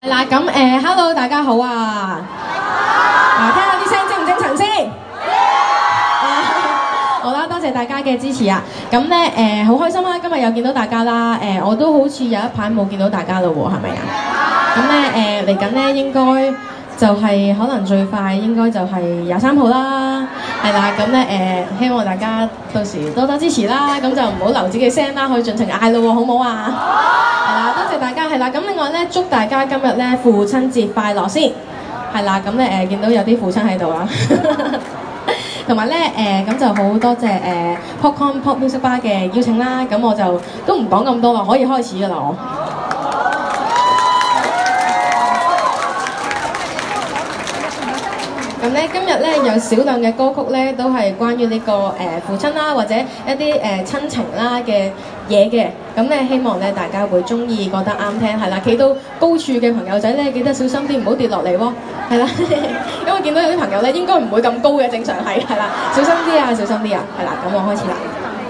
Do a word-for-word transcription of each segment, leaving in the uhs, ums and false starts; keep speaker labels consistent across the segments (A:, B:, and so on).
A: 係啦，咁誒 ，hello 大家好啊！嗱，聽下啲聲精唔精神先？好啦，多謝大家嘅支持啊！咁咧誒，好開心啦，今日又見到大家啦。誒，我都好似有一排冇見到大家咯喎，係咪啊？咁咧誒，嚟緊咧應該就係可能最快應該就係廿三號啦，係啦。咁咧誒，希望大家到時多多支持啦，咁就唔好留自己聲啦，可以盡情嗌咯喎，好唔好啊？係啦，多謝大家，係啦。咁另外咧，祝大家今日咧父親節快樂先，係啦。咁咧誒，見到有啲父親喺度啊，同埋咧誒，咁就好多謝誒 Popcorn Pop Music Bar 嘅邀請啦。咁我就都唔講咁多啦，可以開始㗎啦我。咁咧今日咧有少量嘅歌曲咧，都係關於呢、這個誒、呃、父親啦，或者一啲誒、呃、親情啦嘅嘢嘅。咁咧希望咧大家會中意，覺得啱聽，係啦。企到高處嘅朋友仔咧，記得小心啲，唔好跌落嚟喎。係啦，因為見到有啲朋友咧應該唔會咁高嘅，正常係係啦，小心啲啊，小心啲啊，係啦。咁我開始啦。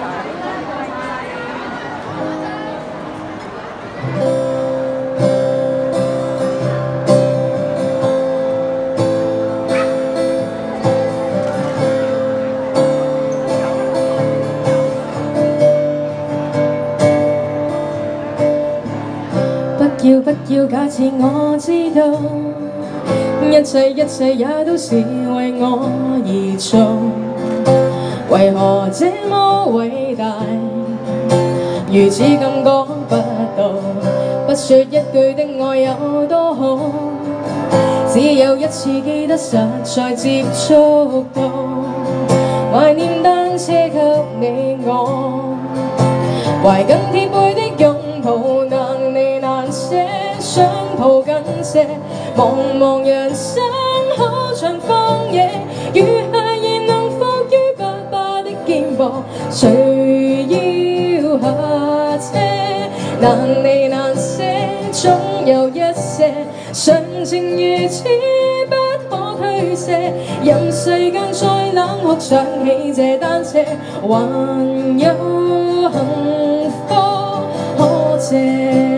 A: 要不要假設我知道，一切一切也都是為我而做，為何這麼偉大，如此感覺不到，不說一句的愛有多好，只有一次記得實在接觸到，懷念單車給你我，懷緊貼背的擁抱，能你難捨，想抱緊些，茫茫人生好像荒野，如孩兒能伏於爸爸的肩膊，誰要下車？難離難捨，總有一些常情如此不可推卸，任世間再冷酷，想起這單車，還有幸福可借。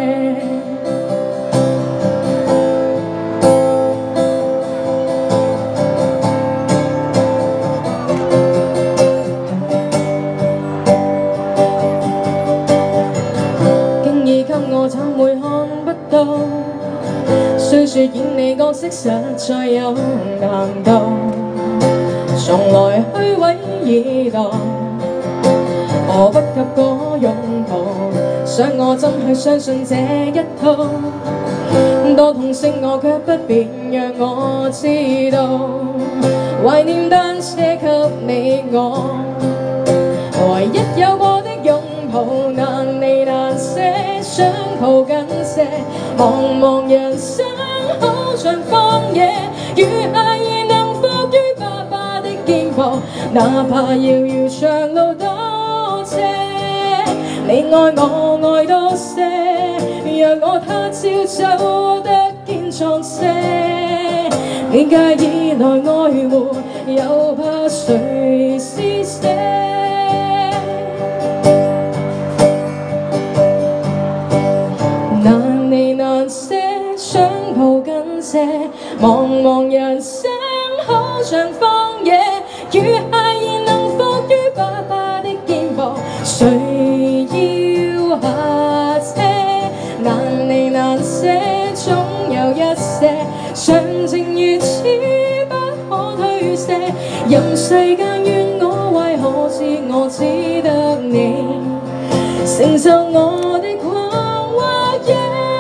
A: 經已給我怎會看不到？雖說演你角色實在有難度，從來虛偽以待，何不及個擁抱？想我真係相信這一套，多痛惜我卻不便讓我知道，懷念單車給你我，唯一有過的擁抱，難離難捨，想抱緊些，茫茫人生好像荒野，如孩兒能伏於爸爸的肩膊，哪怕遙遙長路多斜，你愛我愛多些，讓我他朝走得堅壯些，你介意來愛護，又怕誰施捨？難離難捨，想抱緊些，茫茫人生好像荒野，如孩兒能伏於爸爸的肩膊，誰要下車？難離難捨，總有一些常情如此不可推卸，任世間怨我，為何是我只得你承受我的狂或野。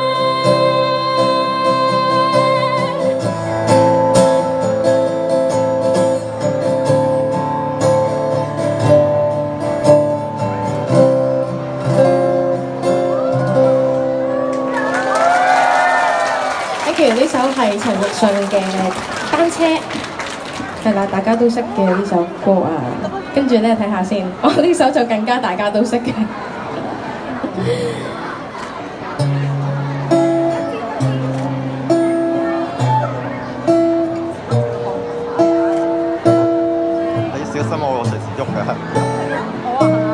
A: 呢首係陳奕迅嘅《單車》，係啦，大家都識嘅呢首歌啊。跟住咧睇下先，我呢首就更加大家都識嘅。
B: 你小心我隨時喐㗎。
A: 好啊。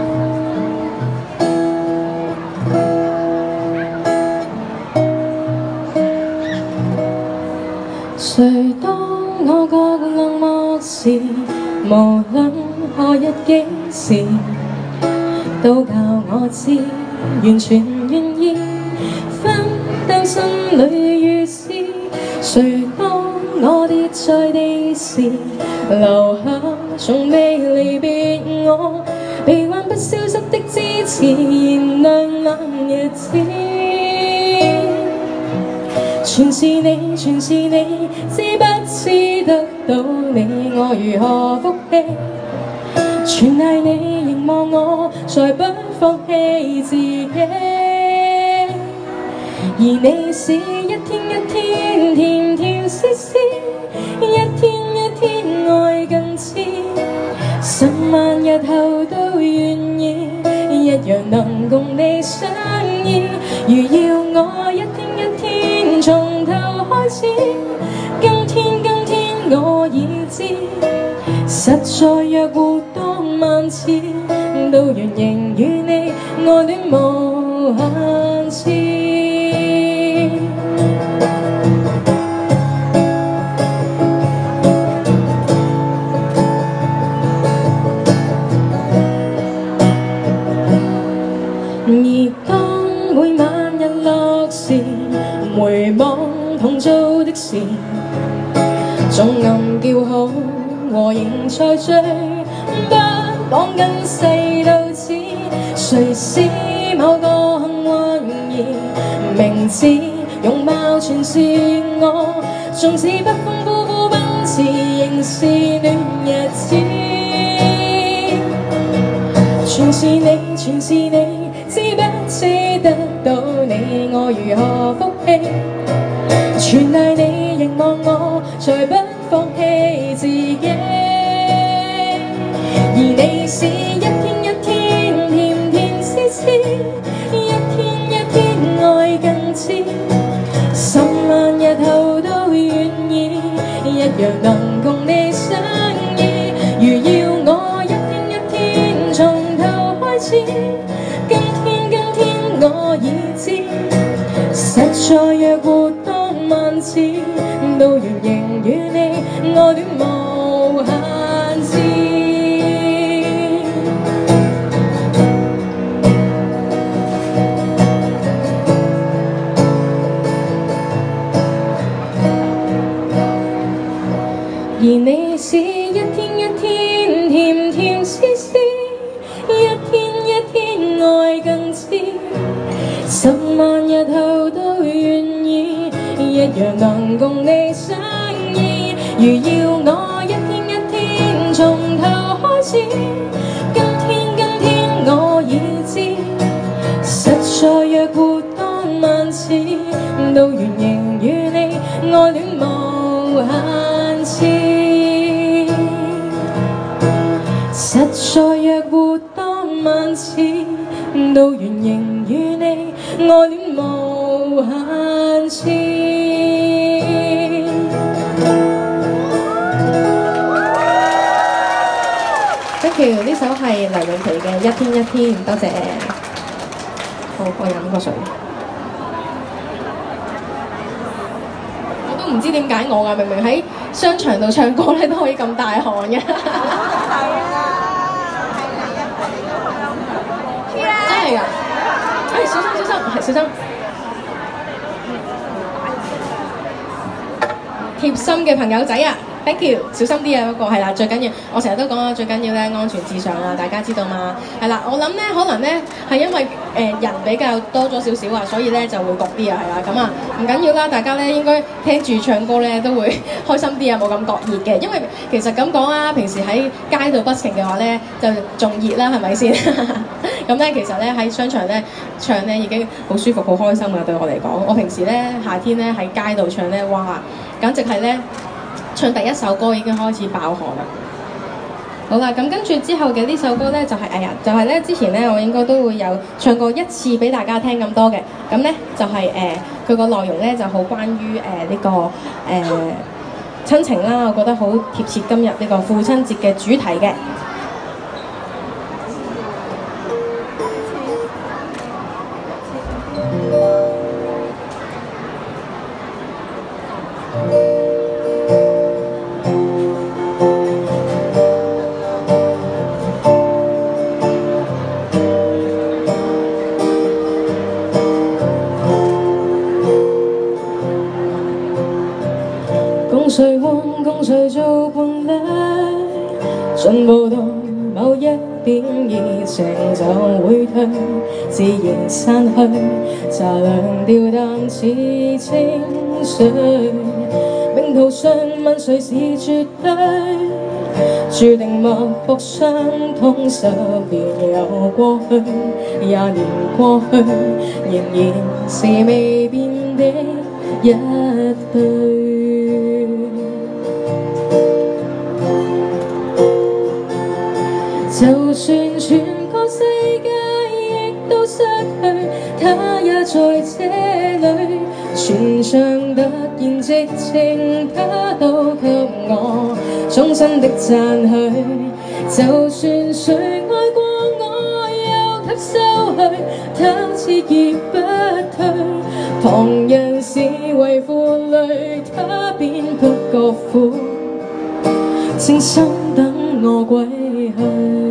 A: 誰當我覺冷漠時，無論何日幾時，都教我知，完全願意分擔心裏雨絲。誰當我跌在地時，留下從未離別我，悲歡不消失的支持，燃亮那日子。全是你，全是你，知不知得到你，我如何福氣？全賴你凝望我，才不放棄自己。而你是一天一天甜甜絲絲，一天一天愛更痴，十萬日後都願意，一樣能共你相依。如要我一天一天從頭開始，今天今天我已知，實在若活當萬次，都願仍與你愛戀無限次。而當每晚日落時，回望同做的事，縱暗叫好和仍在追，不講跟世鬥智。誰是某個幸運兒，名字容貌全是我，縱使不豐富富奔馳，仍是戀日子。全是你，全是你，知不知得到你，我如何福氣？全賴你凝望我，才不放棄自己。而你是一天一天甜甜絲絲，一天一天愛更痴，十萬日後都願意，一樣能共你相依。如要我一天一天從頭開始，今天今天我已知，實在若活當萬次，都願仍與你愛戀無限次。而你是一天一天甜甜絲絲，一天一天愛更痴，十萬日後都願意，一樣能共你相依。如要我一天一天從頭開始，今天今天我已知，實在若活當萬次，都願仍與你愛戀無限次。實在若活當萬次，都願仍與你愛戀無限次。Thank you， 呢首係梁詠琪嘅《一天一天》，多謝。好，我飲個水。我都唔知點解我㗎，明明喺商場度唱歌咧都可以咁大汗嘅。真係㗎！哎，小心小心，係小心。貼心嘅朋友仔啊！ Thank you， 小心啲啊！嗰個係啦，最緊要我成日都講啦，最緊要咧安全至上啊！大家知道嘛？係啦，我諗咧可能咧係因為誒、呃、人比較多咗少少啊，所以咧就會焗啲啊，係啦，咁啊唔緊要啦，大家咧應該聽住唱歌咧都會開心啲啊，冇咁覺熱嘅，因為其實咁講啊，平時喺街度 busking 嘅話咧就仲熱啦，係咪先？咁咧其實咧喺商場咧唱咧已經好舒服、好開心啊！對我嚟講，我平時咧夏天咧喺街度唱咧，哇，簡直係咧〜唱第一首歌已經開始爆汗啦！好啦，咁跟住之後嘅呢首歌呢，就係、是、哎呀，就係、是、呢之前呢，我應該都會有唱過一次俾大家聽咁多嘅。咁呢，就係誒佢個內容呢，就好關於誒呢、呃這個誒、呃、親情啦，我覺得好貼切今日呢個父親節嘅主題嘅。 誰換共誰做伴侶，進步到某一點，熱情就會退，自然散去，茶涼掉淡似清水。命途上問誰是絕對，注定默默相通。十年又過去，廿年過去，仍然是未變的一對。就算全個世界亦都失去，他也在這裡。全場突然寂靜，他都給我衷心的讚許。就算誰愛過我，又吸收去，他熾熱不退。旁人視為負累，他便不覺苦，靜心等我歸去。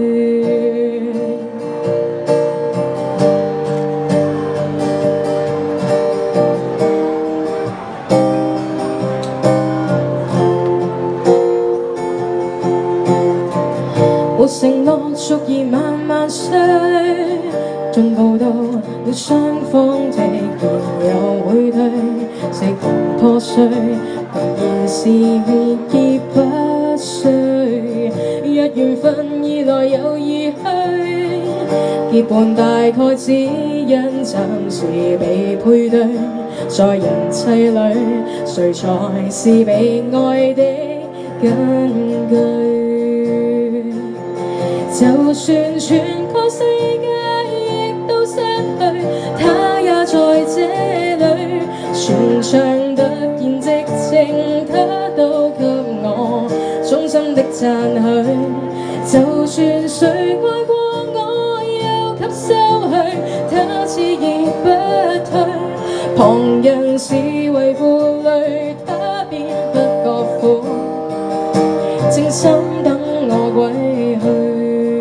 A: 沒承諾足以慢慢衰，進步到了雙方的言又會退，食同破碎，仍然是滅而不衰。若緣分已來又已去，結伴大概只因暫時被配對，在人際裏，誰才是被愛的根據？就算全個世界亦都失去，他也在這裡。全場突然寂靜，他都給我衷心的讚許。就算誰愛過我，又吸收去，他熾熱不退。旁人視為負累，他便不覺苦，靜心等我歸去。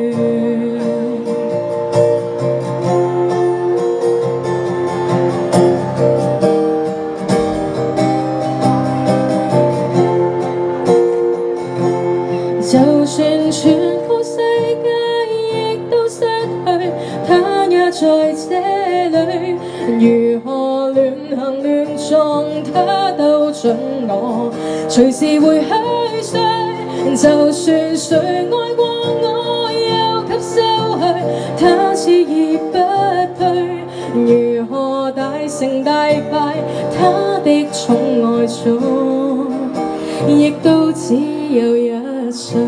A: 就算全個世界亦都失去，他也在這裡。如何亂行亂撞，他都準我隨時會去睡。就算誰愛過我，又吸收去，他熾熱不退。如何大成大敗，他的寵愛中，亦都只有一歲。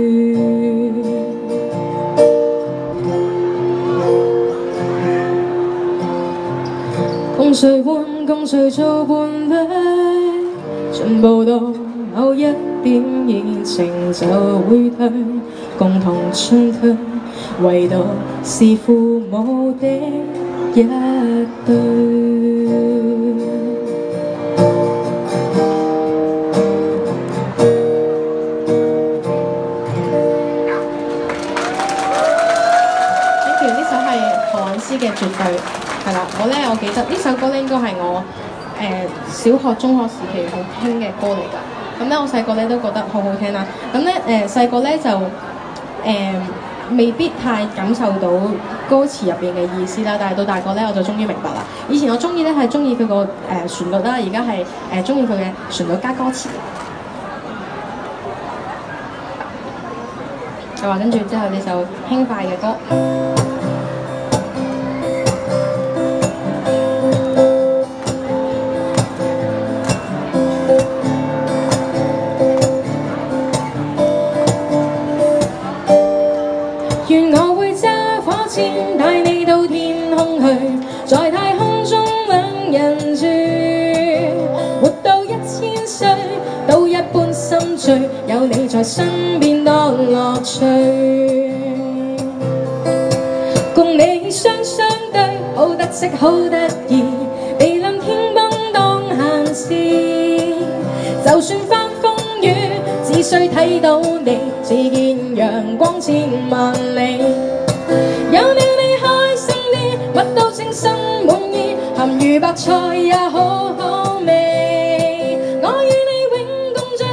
A: 共誰換共誰做伴侶，進步到某一點，熱情就會退，共同進退，唯獨是父母的一對。
C: 嘅絕對係啦，我咧我記得呢首歌咧應該係我誒、呃、小學、中學時期好聽嘅歌嚟㗎。咁咧我細個咧都覺得好好聽啦。咁咧誒細個咧就誒、呃、未必太感受到歌詞入邊嘅意思啦，但係到大個咧我就終於明白啦。以前我中意咧係中意佢個誒旋律啦，而家係誒中意佢嘅旋律加歌詞。就話跟住之後呢首輕快嘅歌。願我會揸火箭帶你到天空去，在太空中兩人住，活到一千歲都一般心醉，有你在身邊多樂趣。共你雙雙對，好得戚好得意，地冧天崩當閒事，就算翻風雨，只需睇到你，只見陽光千萬里。有了你開心啲，乜都稱心滿意，鹹魚白菜也好好味。我與你永共聚，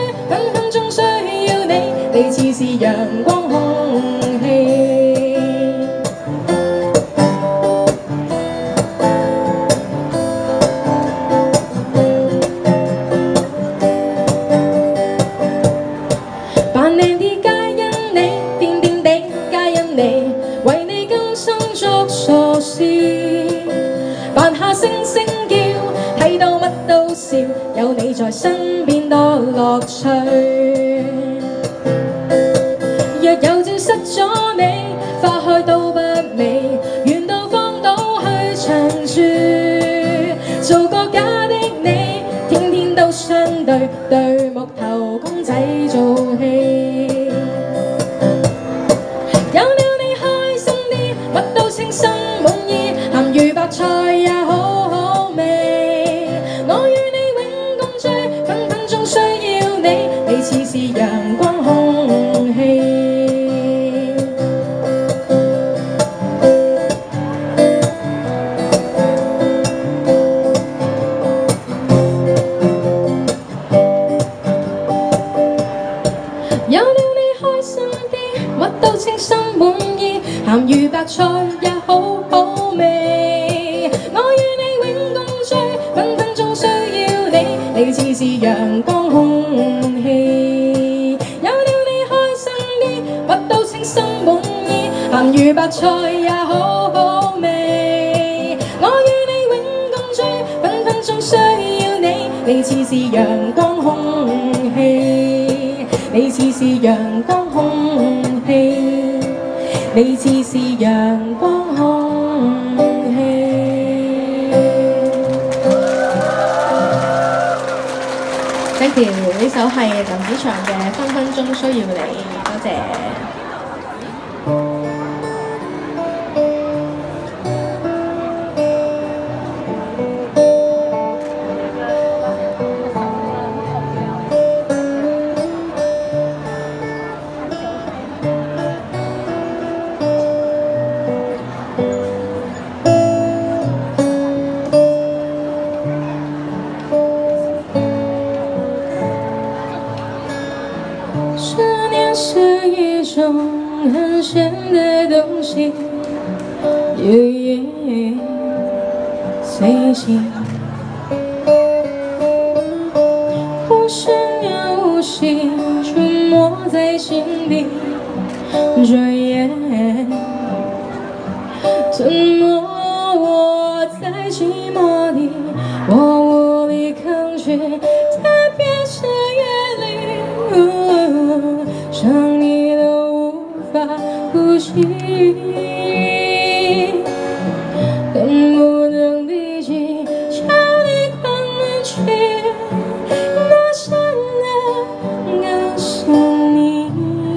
A: 是陽光空氣。扮靚啲皆因你，癲癲地皆因你，為你今生作傻事。扮下聲聲叫，睇到乜都笑，有你在身邊多樂趣。若有朝失咗你，花開都不美，緣到荒島去長住，做個假的你，天天都相對，對木頭公仔做戲。有了你開心啲，乜都稱心滿意，鹹魚白菜也好好味。我與你永共聚，分分鐘需要你，你似是陽光空氣。有了你開心啲，乜都稱心滿意，鹹魚白菜也好好味。我與你永共聚，分分鐘需要你，你似是陽光空氣。有了你開心啲，乜都稱心滿意，鹹魚白菜也好好味。我與你永共聚，分分鐘需要你，你似是陽光空氣。你似是陽光空氣，你似是陽光空氣。Thank you， 呢首係林子祥嘅《分分鐘需要你》，多謝。思念是一種很玄的東西，夜夜隨行，無聲又無息，出沒在心底，轉眼吞沒我在寂寞裡，我無力抗拒，特別是夜裡。想你都無法呼吸，恨不能立即將你關門去，大聲地告訴你，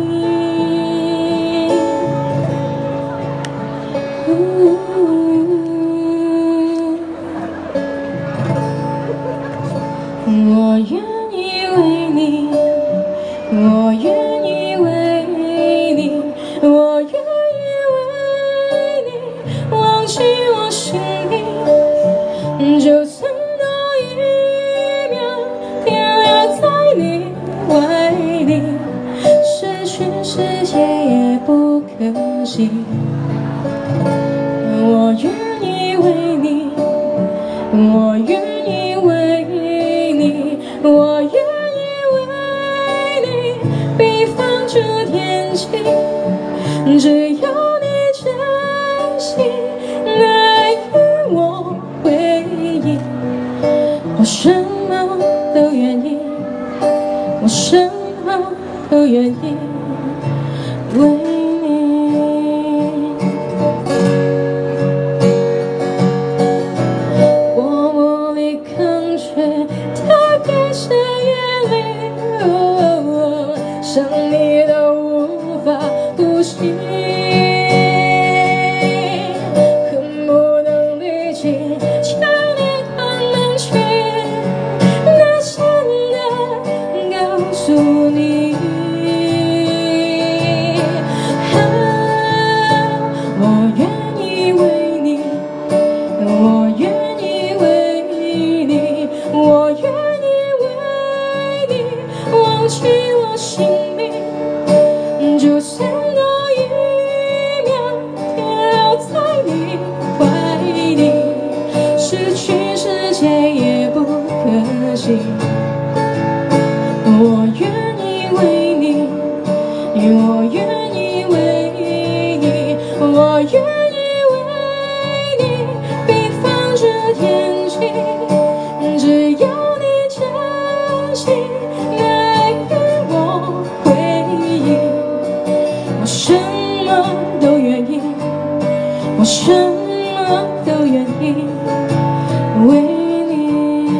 A: 我願意為你，我願意為你，我願意為你忘記我姓名，就算多一秒停留在你懷裡，失去世界也不可惜。我願意為你，我願意為你，我願只要你真心愛與我回應，我什麼都願意，我什麼都願意為你。我無力抗拒，特別是夜裡，哦，想你都無法呼吸，恨不能立即將你關門去，大聲地告訴你，啊，我願意為你，我願意為你，我願意為你忘記我姓名。 我愿意为你，我愿意为你，我愿意为你比方这天气，只要你真心来与我回应，我什么都愿意，我什么都愿意为你。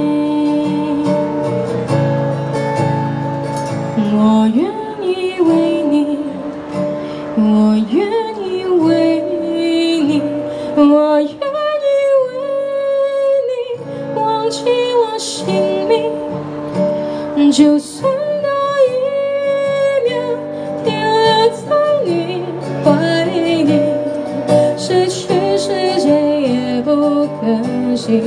A: 我愿意为你，我愿意为你，我愿意为你忘记我姓名，就算那一秒跌落在你怀里，失去世界也不可惜。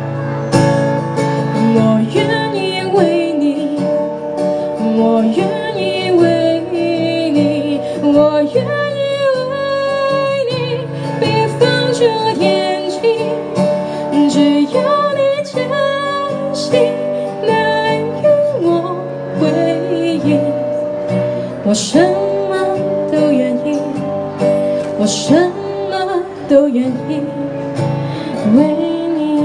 A: 我愿意为你，我愿意为你，我愿意为你比方这天气，只要你真心来与我回应，我什么都愿意，我什么都愿意为你，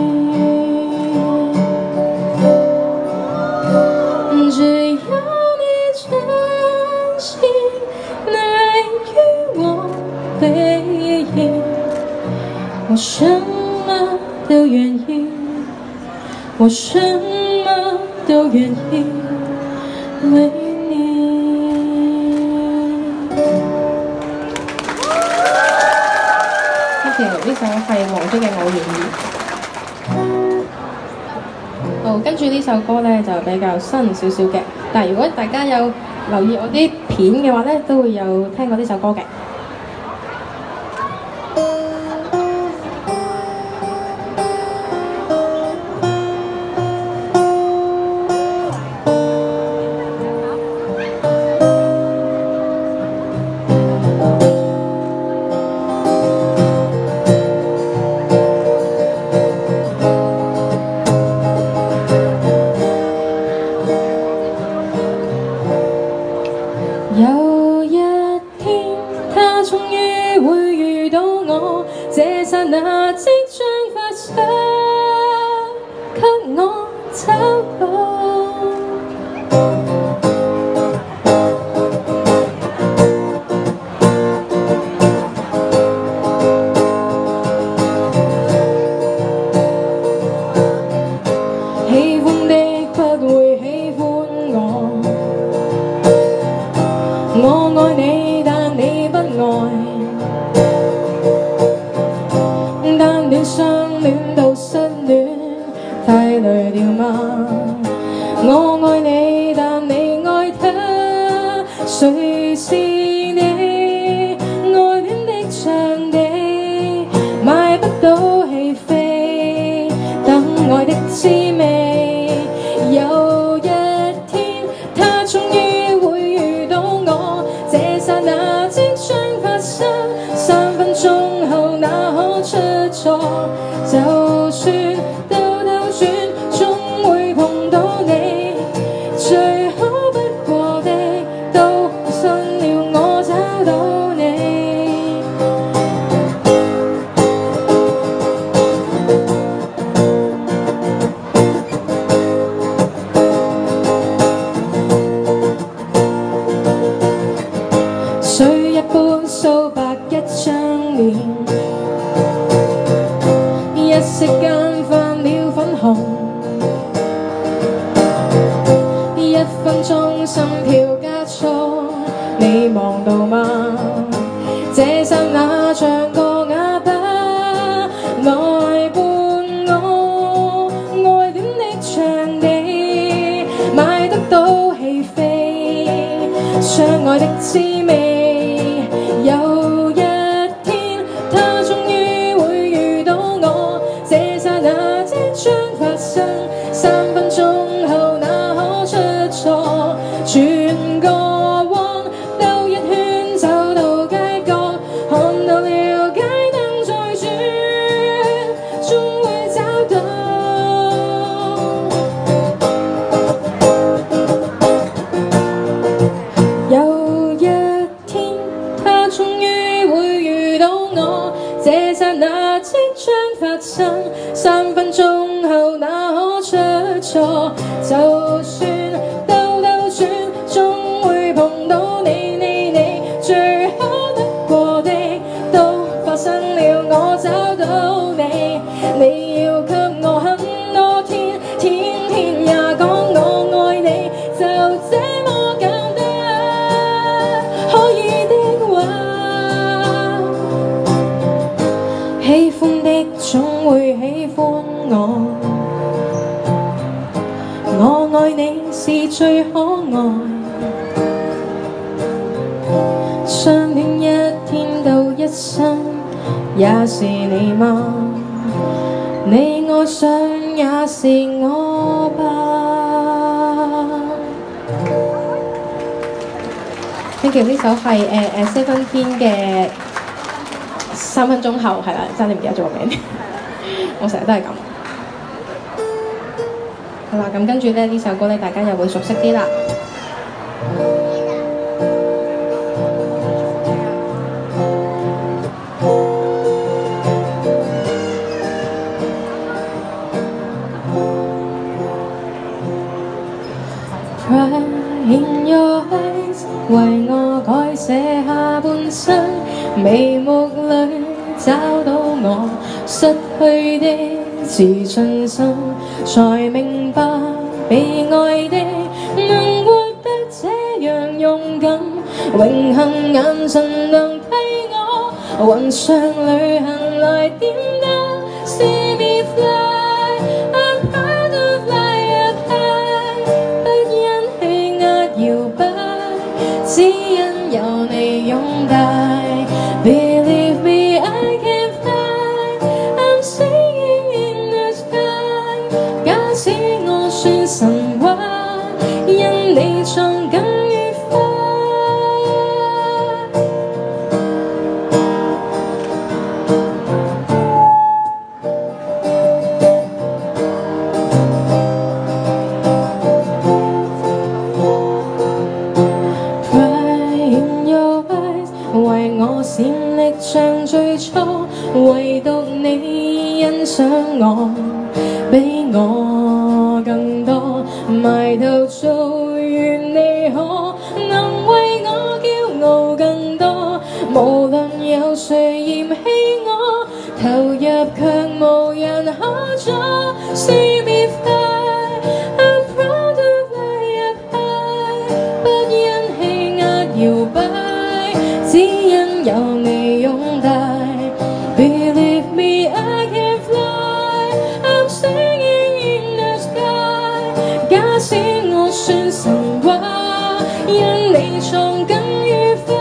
A: 只要你真心来与我回应，我什么都愿意，我什么都愿意为你。跟住呢首係黃中嘅《我願意》。好，跟住呢首歌呢就比較新少少嘅，但係如果大家有留意我啲片嘅話呢，都會有聽過呢首歌嘅。有一天，他終於會遇到我，這剎那即將發生，給我找到。喜歡的不會喜歡我。我愛你，但你不愛。單戀、相戀到失戀，太累了嗎？我愛你，但你愛他，誰是你愛戀的場地？買不到戲飛，等愛的滋味。有一天，他終於會遇到我，這剎那即將發生，三分鐘後哪可出錯？就算兜兜轉，終會碰到你，最好不過的都信了我找到你。水一般素白一張臉，一息間泛了粉紅，一分鐘心跳加速，你望到嗎？這剎那像個啞巴來伴我，愛戀的場地買得到戲飛，相愛的滋味。有一天，他終於會遇到我，這剎那即將發生，三分鐘後哪可出錯？全個彎兜一圈走到街角，看到了街燈再轉，終會找到。 愛你是最可愛。相戀一天到一生，也是你嗎？你愛上也是我吧。Thank you， 呢首係誒誒 Seventeen 嘅三分鐘後係啦，真係唔記得咗個名。我成日都係咁。好啦，咁跟住咧呢首歌咧，大家又會熟悉啲啦。In your eyes， 為我改寫下半生，眉目裏找到我失去的自信心，才明白被愛的能活得這樣勇敢，榮幸眼神能替我雲上旅行來點燈 ，See me fly。I'm proud to fly up high， 不因氣壓搖擺，只因有你擁戴。Believe me, I can fly. I'm singing in the sky。假使我算神話，因你創更愉快。Cry in your eyes， 為我閃力像最初，唯獨你欣賞我，比我更多，埋頭做願你可能為我驕傲更多，無論有誰嫌棄我，投入卻無人可阻。See me fly, I'm proud to fly up high， 不因氣壓搖擺，只因有你擁戴。Believe me, I can fly. I'm singing in the sky。假使我算神話，因你創更愉快。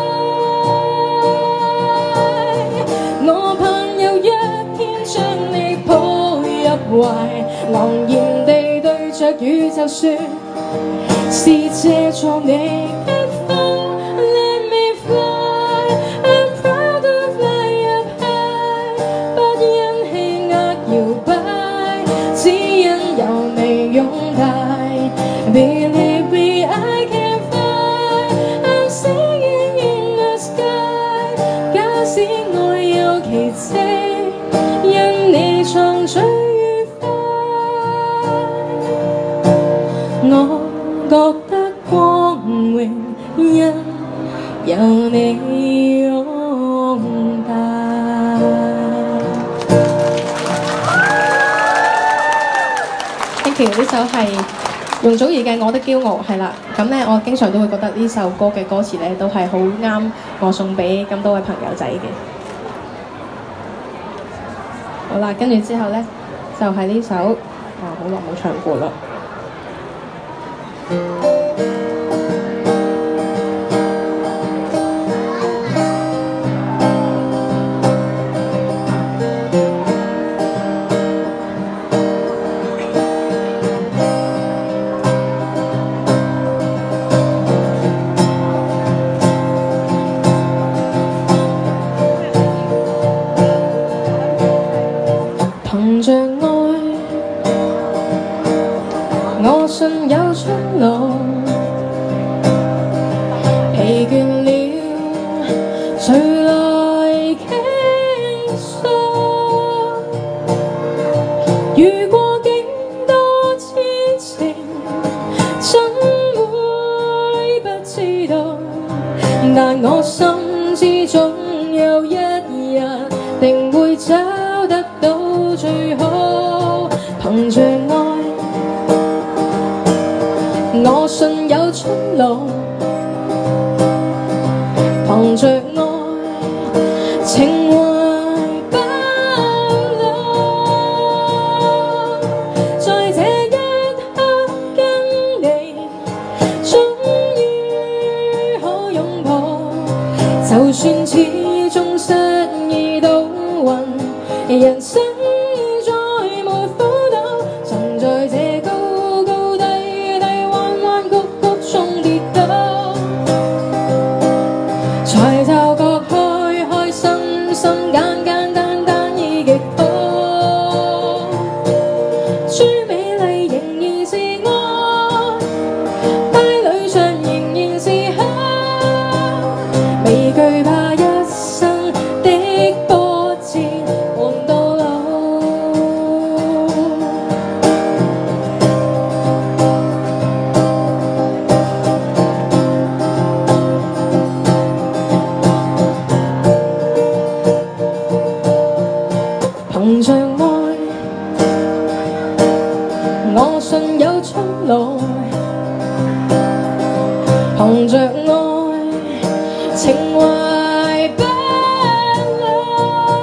A: 我盼有一天將你抱入懷，昂然地對着宇宙說，是借助你的風。Let me fly, I'm proud to fly up high， 不因氣壓搖擺，只因有你擁戴。Believe me, I can fly, I'm singing in the sky。假使愛有奇蹟，因你創最愉快。我覺得光榮，因有你擁戴。Thank you， 呢首係容祖兒嘅《我的驕傲》係啦。咁咧，我經常都會覺得呢首歌嘅歌詞咧，都係好啱我送俾咁多位朋友仔嘅。好啦，跟住之後咧，就係、是、呢首，哇，好耐冇唱過啦。憑着愛，我信有出路。疲倦了，誰來傾訴？遇過幾多痴情，怎會不知道？但我心知總有一日，定會找得到最好。憑着愛，我信有出路。憑着愛，情懷不老。在這一刻跟算始終失意到暈，人生再沒苦惱，曾在這高高低低、彎彎曲曲中跌倒，才驟覺開開心心、簡簡單單已極好。最美麗仍然是愛，帶淚上仍然是口，未懼怕一生的波折換到老。憑着愛，我信有出路。憑着愛，情懷不老。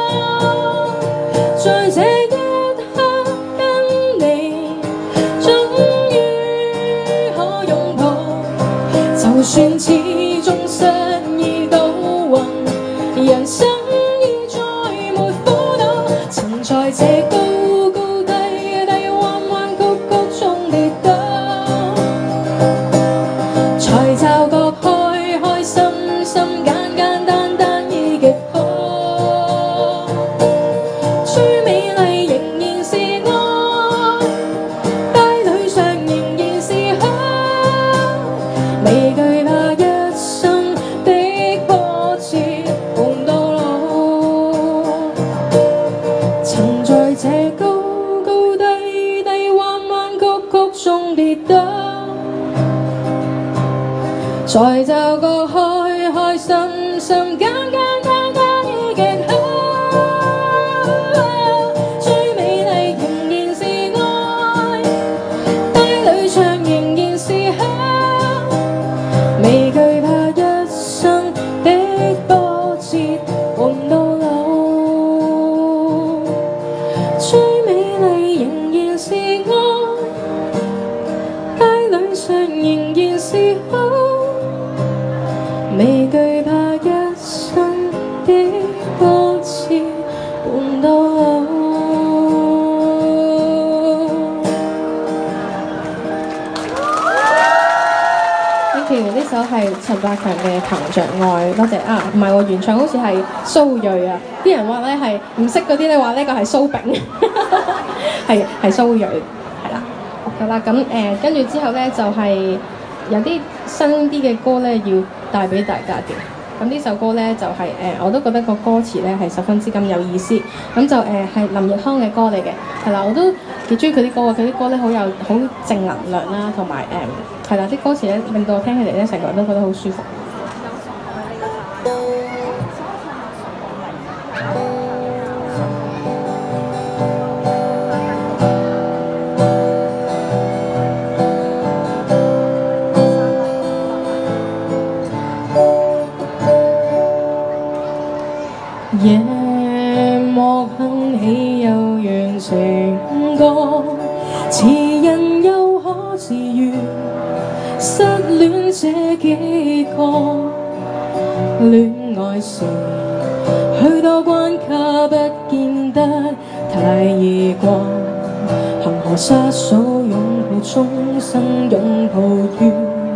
A: 在這一刻跟你，終於可擁抱。就算始終失意到暈，人生已再沒苦惱。曾在這高高低低、彎彎曲曲中跌倒，才驟覺開開心心、簡簡單單已極好。最美麗仍然是愛，帶淚上仍然是口，未懼怕一生的波折換到老。曾在這高高低低、彎彎曲曲中跌倒，才驟覺開開心心、簡簡單單已極好。最美麗仍然是愛，帶淚上仍然是口，未懼怕一生的波折換到老。最美麗仍然是愛，帶淚上仍然是口，未懼怕一生的波折換到老。Thank you，呢首係陳百強嘅《憑着愛》，多謝啊！唔係喎，原唱好似係蘇芮啊，啲人話咧係唔識嗰啲咧話呢個係蘇炳，係係蘇芮，係啦。好啦，咁誒跟住之後咧就係、有啲新啲嘅歌咧要帶俾大家嘅。咁呢首歌咧就係、誒、我都覺得個歌詞咧係十分之咁有意思。咁就誒係、林奕匡嘅歌嚟嘅，係啦，我都幾中意佢啲歌啊！佢啲歌咧好有好正能量啦，同埋誒係啦，啲歌詞咧令到我聽起嚟咧成個人都覺得好舒服。夜幕哼起幽怨情歌，詞人又可自愈失戀這幾個。戀愛時許多關卡不見得太易過，恒河沙數擁抱終生擁抱於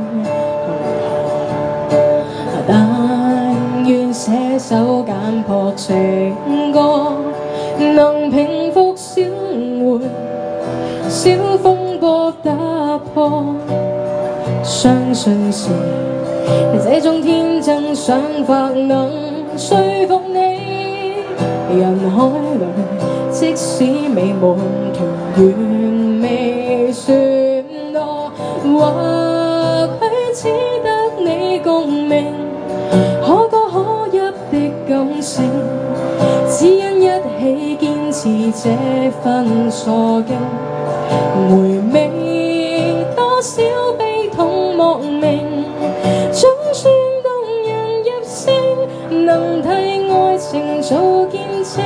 A: 這首簡樸情歌，能平復小回小風波打破。相信是這種天真想法能說服你。人海裏，即使美夢團圓未算多，或許只得你共鳴。可歌可泣的感性，只因一起堅持這份傻勁。回味多少悲痛莫名，總算動人入聲，能替愛情做見證。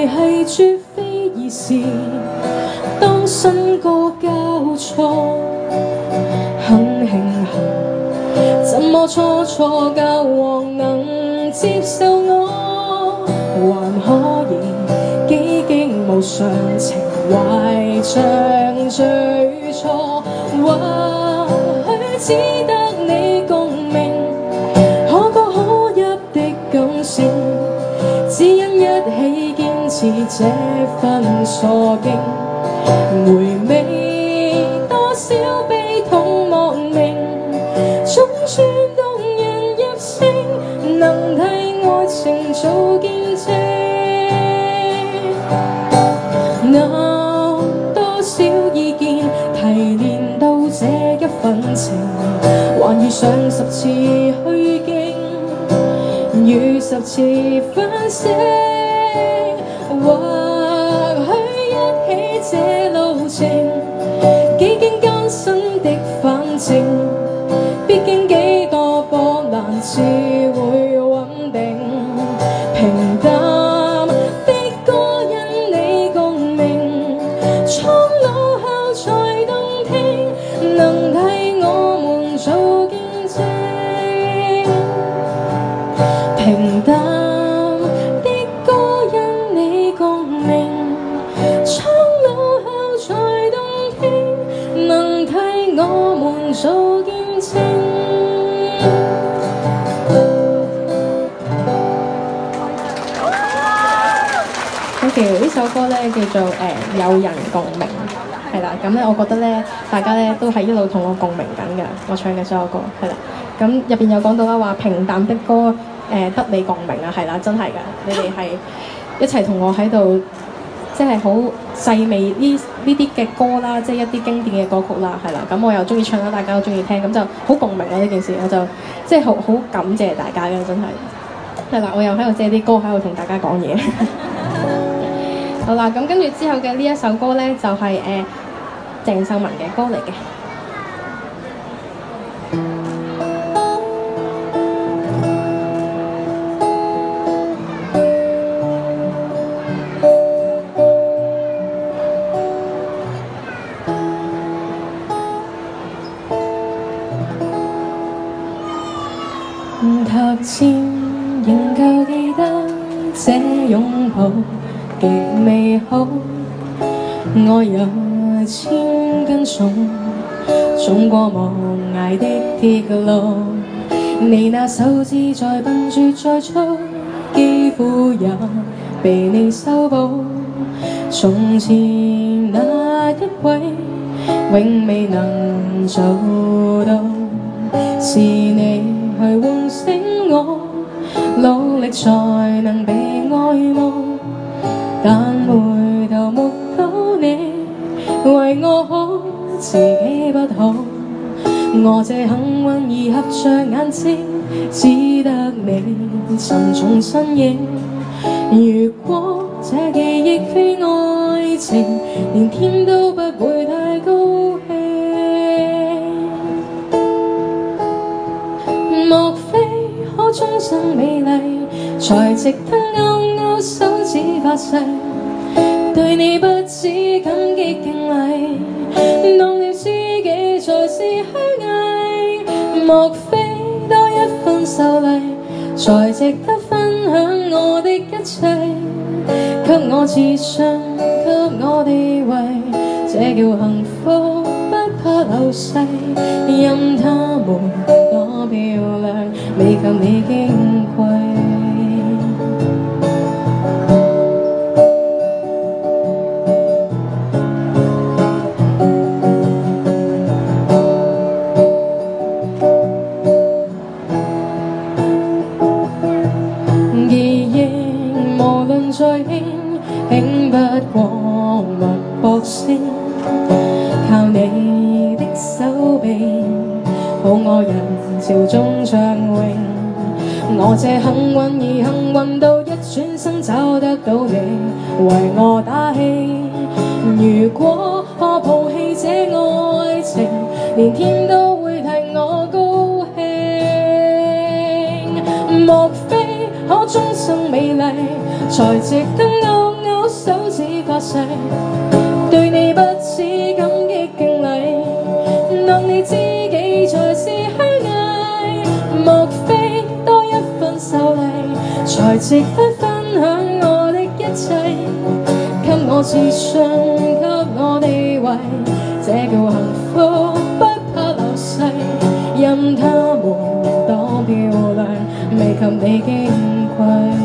A: 維繫絕非易事。當新歌交錯，很慶幸，怎麼初初教皇能接受我，還可以幾經無常，情懷像最初。或許只得你共鳴，可歌可泣的感性，只因一起堅持這份傻勁。回味多少悲痛莫名，總算動人入聲，能替愛情做見證。那多少意見提煉到這一份情，還遇上十次虛驚，與十次反省。或許一起這路程，幾經艱辛的反正，必經幾多波瀾至會穩定。平淡的歌因你共鳴，蒼老後才動聽，能替我們做見證。平淡的歌因你共鳴，蒼老後才動聽，能替我們做見證。好嘅，呢首歌咧叫做誒、呃、有人共鳴，係啦。咁咧，我覺得咧，大家咧都係一路同我共鳴緊㗎。我唱嘅所有歌係啦。咁入邊有講到啦，話平淡的歌誒、呃、得你共鳴啊，係啦，真係㗎。你哋係一齊同我喺度，即係好細味呢呢啲嘅歌啦，即係一啲經典嘅歌曲啦，係啦。咁我又中意唱啦，大家都中意聽，咁就好共鳴啦呢件事，我就即係好好感謝大家嘅，真係。係啦，我又喺度借啲歌喺度同大家講嘢。好啦，咁跟住之後嘅呢一首歌咧，就係、是、誒、呃、鄭秀文嘅歌嚟嘅。塔尖仍舊記得這擁抱極美好，愛有千斤重，衝過無涯的鐵路。你那手指再笨拙再粗，肌膚也被你修補。從前那一位永未能做到，是你去喚醒我，努力才能被愛慕。但回頭目睹你為我好，自己不好。我這幸運兒合着眼睛，只得你沉重身影。如果這記憶非愛情，連天都不會太高興。莫非可終生美麗，才值得勾勾手指發誓，對你不止感激敬禮，當了知己才是虛偽。莫非多一份秀麗，才值得分享我的一切，給我自信，給我地位，這叫幸福，不怕流逝。任他們多漂亮，未及你矜貴。記憶無論再輕，輕不過脈搏聲。靠你的手臂，好愛人潮中暢泳。我這幸運兒幸運到一轉身找得到你，為我打氣。如果可抱棄這愛情，連天都會替我高興。莫非可終生美麗，才值得勾勾發誓，對你不止感激敬禮。當你知己才是虛偽，莫非多一份秀麗，才值得分享我的一切？給我自信，給我地位，這叫幸福，不怕流逝。任他們多漂亮，未及你矜貴。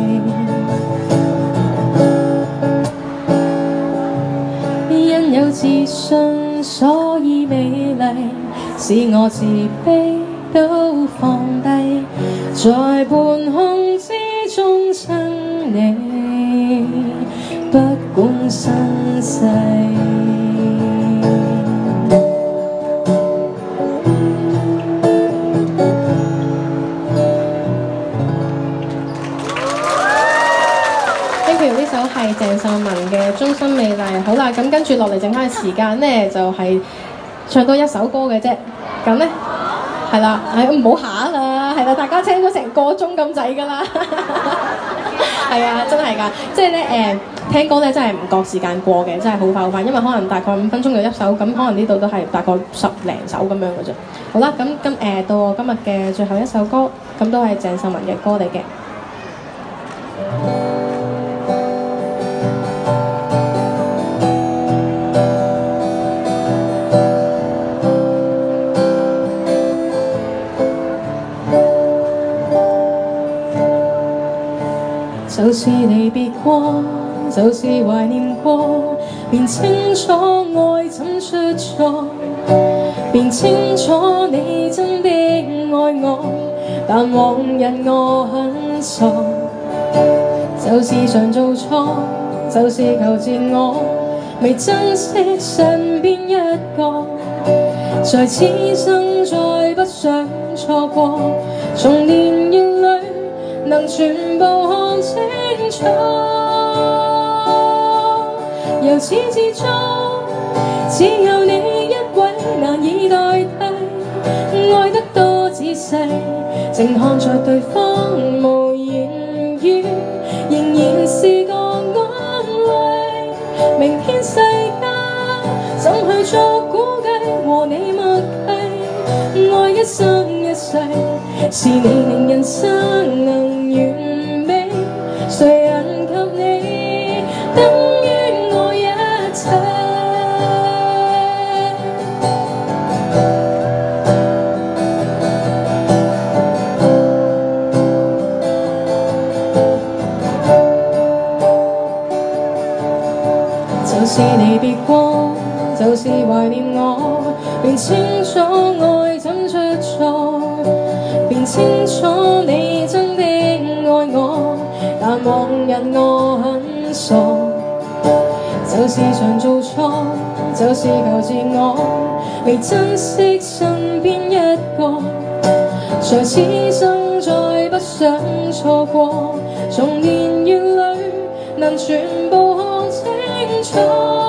A: 因有自信，所以美麗，使我自卑都放低，在半空之中親你，不管生死。呢首係鄭秀文嘅《終身美麗》。好啦，咁跟住落嚟剩翻嘅時間咧，就係、是、唱多一首歌嘅啫。咁咧係啦，誒唔好下啦，係啦，大家聽咗成個鐘咁滯㗎啦。係啊，真係㗎，即係咧誒聽歌咧真係唔覺時間過嘅，真係好快好快，因為可能大概五分鐘就一首，咁可能呢度都係大概十零首咁樣嘅啫。好啦，咁今誒到我今日嘅最後一首歌，咁都係鄭秀文嘅歌嚟嘅。就是離別過，就是懷念過，便清楚愛怎出錯，便清楚你真的愛我，但往日我很傻，就是常做錯，就是求賤我，未珍惜身邊一個，在此生再不想錯過，從年月裏能全部看清楚，由始至終只有你一位難以代替，愛得多仔細，靜看着對方無言語，仍然是個安慰。明天世間怎去做估計，和你默契，愛一生一世，是你令人生能完美，誰人及你等於我一切。就是離別過，就是懷念我，便清楚愛怎出錯，便清楚你真的愛我，但往日我很傻，就是常做錯，就是求賤我，未珍惜身邊一個，在此生再不想錯過，從年月裏能全部看清楚，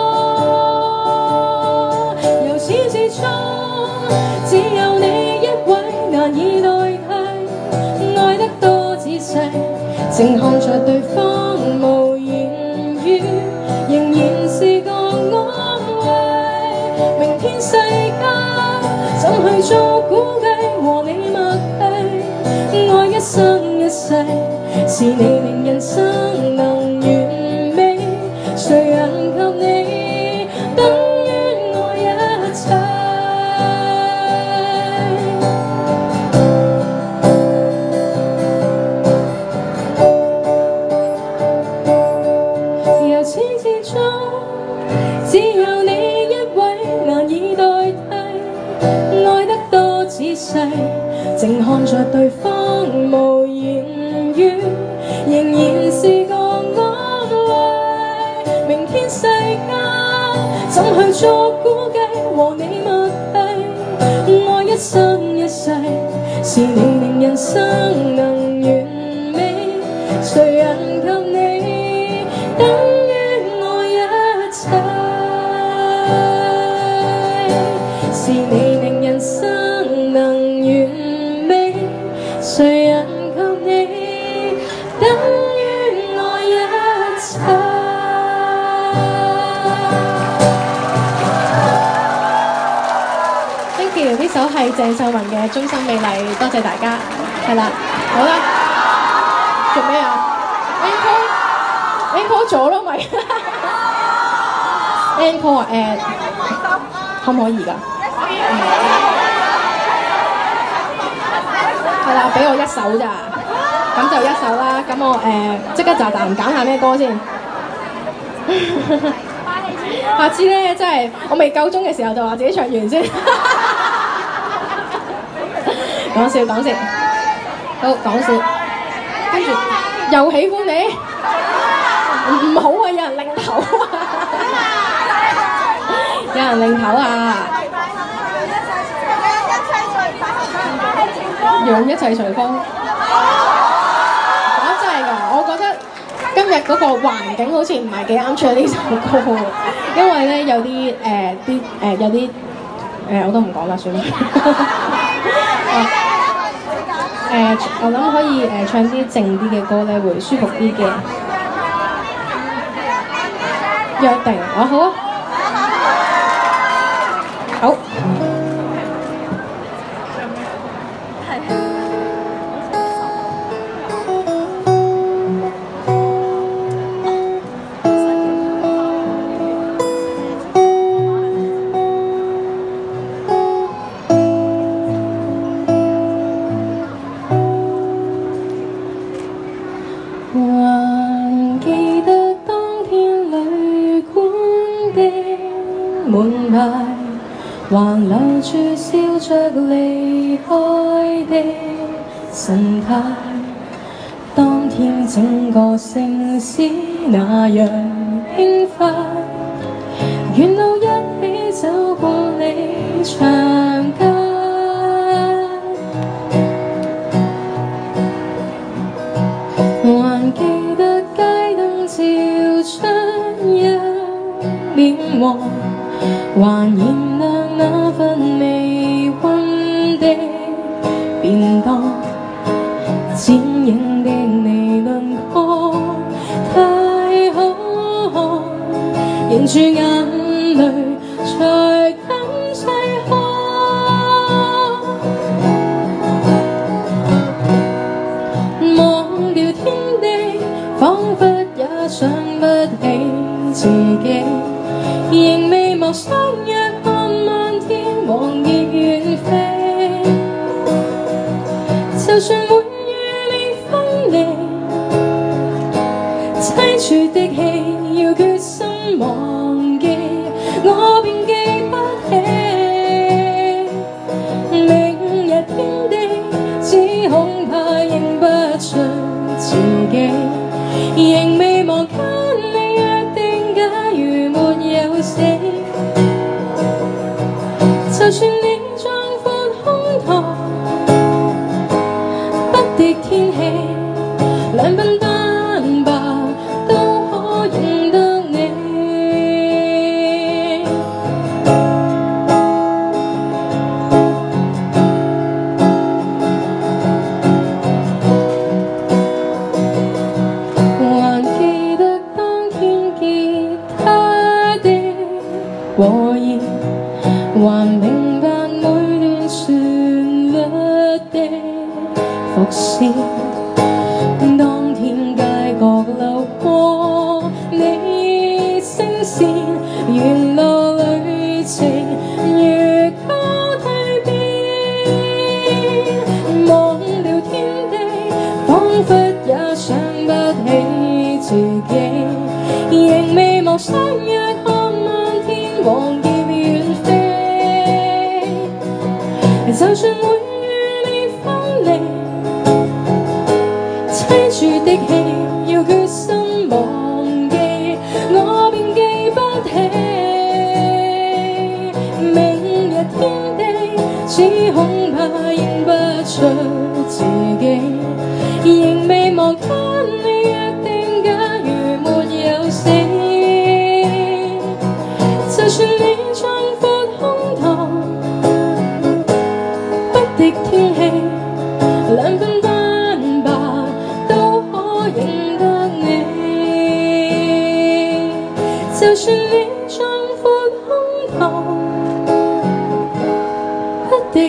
A: 由始至終只有你一位難以代替，愛得多仔細，靜看着對方無言語，仍然是個安慰。明天世間怎去做估計，和你默契，愛一生一世，是你令人生能完美，誰人及你等於我一切。由始至終只有你一位難以代替，愛得多仔細，靜看着對方無言語，仍然是個安慰。明天世間怎去做估計，和你默契，愛一生一世，是你令人生能完美，誰人及你等於我一切，是你令人生能完美，誰人及你等於我一切。
C: 呢首係鄭秀文嘅《終身美麗》，多謝大家。係啦，好啦，做咩啊 ？encore encore 咗咯咪 ？encore 啊誒，可唔可以㗎？係啦，俾我一首咋，咁就一首啦。咁我誒即刻就彈揀下咩歌先。下次咧，真係我未夠鐘嘅時候就話自己唱完先。講笑講笑，好講笑。跟住又喜歡你，唔好啊！有人擰頭啊！有人擰頭啊！讓一切隨風。講真係㗎，我覺得今日嗰個環境好似唔係幾啱唱呢首歌，因為咧有啲誒啲誒有啲誒、呃、我都唔講啦，算啦。誒、呃，我諗可以誒、呃、唱啲靜啲嘅歌咧，會舒服啲嘅。約定，我、哦、好啊，好。還記得當天旅館的門牌，還留住笑着離開的神態。當天整個城市那樣輕快，沿路一起走過你長街。還記得街燈照出一臉黃，還燃亮那份微溫的便當，剪影的你輪廓太好看，凝住眼淚才敢細看。忘掉天地，彷彿也想不起自己，仍未忘相約看漫天黃葉遠飛。就算會與你分離，凄絕的戲要決心忘記，我便記不起。明日天地，只恐怕認不出自己，仍未忘跟你約定，假如沒有死，就算你壯闊胸膛，不敵天氣，兩鬢斑白都可認得你。還記得當天吉他的和弦，還明白每段旋律的伏線。當天街角流過你聲線，沿路旅程越過蛻變，忘掉天地，彷彿也想不起自己，仍未忘相約看漫天黃葉遠飛。就算會與你分離，凄絕的戲要決心忘記，我便記不起。明日天地，只恐怕認不出自己，仍未忘跟你約定，假如沒有死，就算你壯闊胸膛，不敵天氣，兩鬢斑白都可認得你。就算你壯闊胸膛，不敵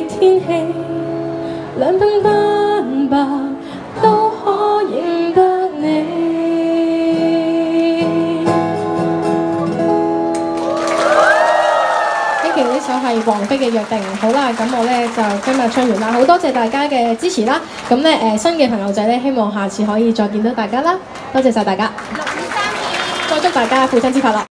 C: 係王菲嘅約定。好啦，咁我咧就今日唱完啦，好多謝大家嘅支持啦。咁咧誒新嘅朋友仔咧，希望下次可以再見到大家啦。多謝晒大家，再祝大家父親節快樂！